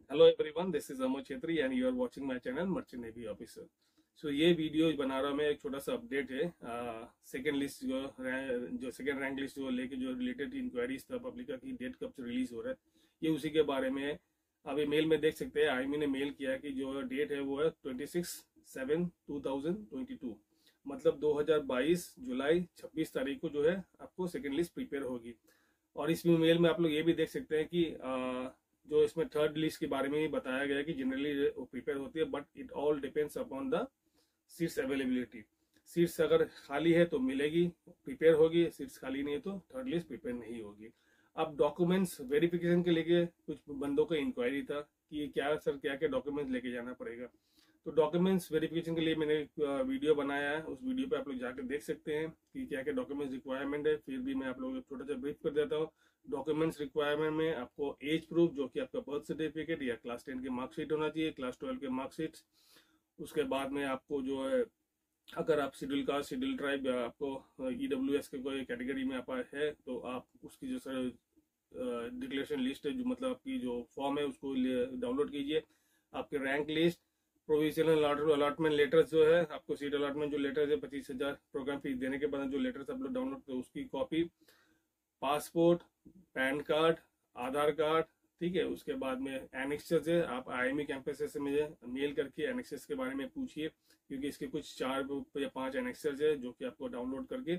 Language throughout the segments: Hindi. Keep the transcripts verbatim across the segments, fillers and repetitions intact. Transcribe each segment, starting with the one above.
Hello everyone, this is Amar Chhetri and you are watching my channel merchant navy officer. So ये वीडियो बना रहा हूँ मैं, एक छोटा सा अपडेट है। सेकंड लिस्ट जो जो सेकंड रैंक लिस्ट जो लेके जो रिलेटेड इंक्वायरीज था पब्लिका की डेट कब से रिलीज हो रहा है, ये उसी के बारे में है। अभी मेल में देख सकते हैं, आईएमई ने मेल किया कि जो डेट है वो है twenty six seven two thousand twenty two, मतलब दो हज़ार बाईस जुलाई छब्बीस तारीख को जो है आपको सेकंड लिस्ट प्रिपेयर होगी। और इस मेल में आप लोग ये भी देख सकते हैं कि आ, जो इसमें थर्ड लिस्ट के बारे में भी बताया गया है कि जनरली प्रिपेयर होती है, but it all depends upon the seats availability. Seats अगर खाली है तो मिलेगी, प्रिपेयर होगी, सीट्स खाली नहीं है तो थर्ड लिस्ट प्रिपेयर नहीं होगी। अब डॉक्यूमेंट्स वेरिफिकेशन के लिए कुछ बंदों का इंक्वायरी था कि क्या सर क्या क्या डॉक्यूमेंट्स लेके जाना पड़ेगा। तो डॉक्यूमेंट्स वेरिफिकेशन के लिए मैंने एक वीडियो बनाया है, उस वीडियो पे आप लोग जाकर देख सकते हैं कि क्या क्या डॉक्यूमेंट्स रिक्वायरमेंट है। फिर भी मैं आप लोगों को छोटा सा ब्रीफ कर देता हूँ। डॉक्यूमेंट्स रिक्वायरमेंट में आपको एज प्रूफ, जो कि आपका बर्थ सर्टिफिकेट या क्लास टेन की मार्कशीट होना चाहिए, क्लास ट्वेल्व के मार्कशीट। उसके बाद में आपको जो है, अगर आप शेड्यूल कास्ट, शेड्यूल ट्राइब या आपको ईडब्ल्यू एस के कोई कैटेगरी में आप है तो आप उसकी जो सर डिक्लेरेशन लिस्ट है, जो मतलब आपकी जो फॉर्म है उसको डाउनलोड कीजिए। आपके rank list, provisional allotment letters जो है, आपको सीट अलॉटमेंट जो लेटर है पच्चीस हजार प्रोग्राम फीस देने के बाद जो लेटर्स आप लोग डाउनलोड तो उसकी copy, passport, pan card, Aadhaar card, ठीक है। उसके बाद में एनेक्सेस है, आप आईएमई कैंपस से मुझे मेल करके एनेक्सेस के बारे में पूछिए, क्योंकि इसके कुछ चार या पांच एनेक्सेस है जो कि आपको डाउनलोड करके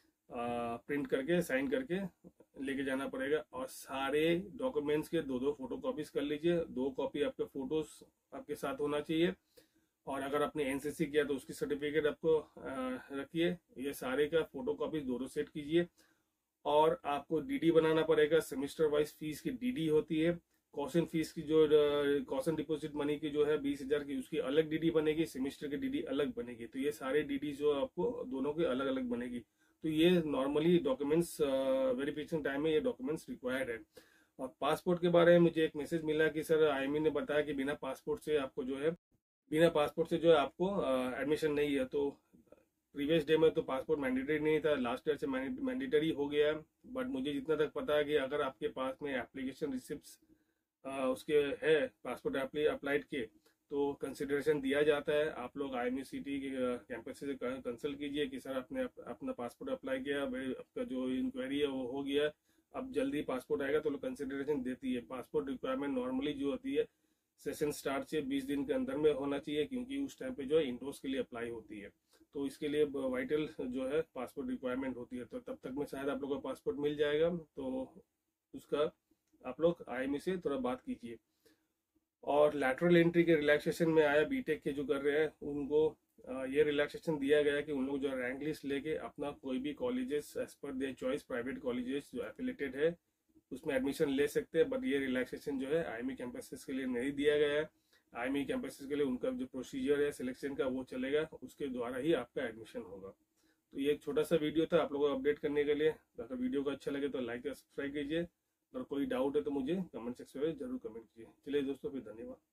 प्रिंट करके साइन करके लेके जाना पड़ेगा। और सारे डॉक्यूमेंट्स के दो दो फोटो कॉपीज कर लीजिए, दो कॉपी आपके फोटोज आपके साथ होना चाहिए। और अगर आपने एनसीसी किया तो उसकी सर्टिफिकेट आपको रखिए। ये सारे का फोटो कॉपी दो दो सेट कीजिए। और आपको डीडी बनाना पड़ेगा, सेमेस्टर वाइज फीस की डीडी होती है। कॉशन फीस की जो कॉशन डिपॉजिट मनी की जो है बीस हजार की, उसकी अलग डीडी बनेगी, सेमेस्टर की डीडी अलग बनेगी। तो ये सारे डीडी जो आपको दोनों की अलग अलग बनेगी। तो ये नॉर्मली डॉक्यूमेंट्स वेरिफिकेशन टाइम में ये डॉक्यूमेंट्स रिक्वायर्ड है। और पासपोर्ट के बारे में मुझे एक मैसेज मिला कि सर आईएमई ने बताया कि बिना पासपोर्ट से आपको जो है बिना पासपोर्ट से जो है आपको एडमिशन नहीं है। तो प्रीवियस डे में तो पासपोर्ट मैंडेटरी नहीं था, लास्ट ईयर से मैंडेटरी हो गया है। बट मुझे जितना तक पता है कि अगर आपके पास में एप्लीकेशन रिसिप्ट उसके है पासपोर्ट अप्लाइड के, तो कंसिडरेशन दिया जाता है। आप लोग आईएमई सिटी के कैंपस से कंसल्ट कीजिए कि सर आपने अपना पासपोर्ट अप्लाई किया, आपका जो इंक्वायरी है वो हो गया, अब जल्दी पासपोर्ट आएगा तो लोग कंसिडरेशन देती है। पासपोर्ट रिक्वायरमेंट नॉर्मली जो होती है सेशन स्टार्ट से बीस दिन के अंदर में होना चाहिए, क्योंकि उस टाइम पे जो है इंडोर्स के लिए अप्लाई होती है। तो इसके लिए वाइटल जो है पासपोर्ट रिक्वायरमेंट होती है। तो तब तक में शायद आप लोगों को पासपोर्ट मिल जाएगा, तो उसका आप लोग आईएमई से थोड़ा बात कीजिए। और लैटरल एंट्री के रिलैक्सेशन में आया, बीटेक के जो कर रहे हैं उनको ये रिलैक्सेशन दिया गया कि उन लोग जो रैंक लिस्ट लेके अपना कोई भी colleges as per their choice, private colleges जो एफिलेटेड है उसमें एडमिशन ले सकते हैं। बट ये रिलैक्सेशन जो है आईएमई कैंपसेस के लिए नहीं दिया गया है। आईएमई कैंपसेस के लिए उनका जो प्रोसीजर है सिलेक्शन का वो चलेगा, उसके द्वारा ही आपका एडमिशन होगा। तो ये एक छोटा सा वीडियो था आप लोगों को अपडेट करने के लिए। अगर वीडियो को अच्छा लगे तो लाइक या सब्सक्राइब कीजिए। और कोई डाउट है तो मुझे कमेंट सेक्शन में जरूर कमेंट कीजिए। चलिए दोस्तों, फिर धन्यवाद।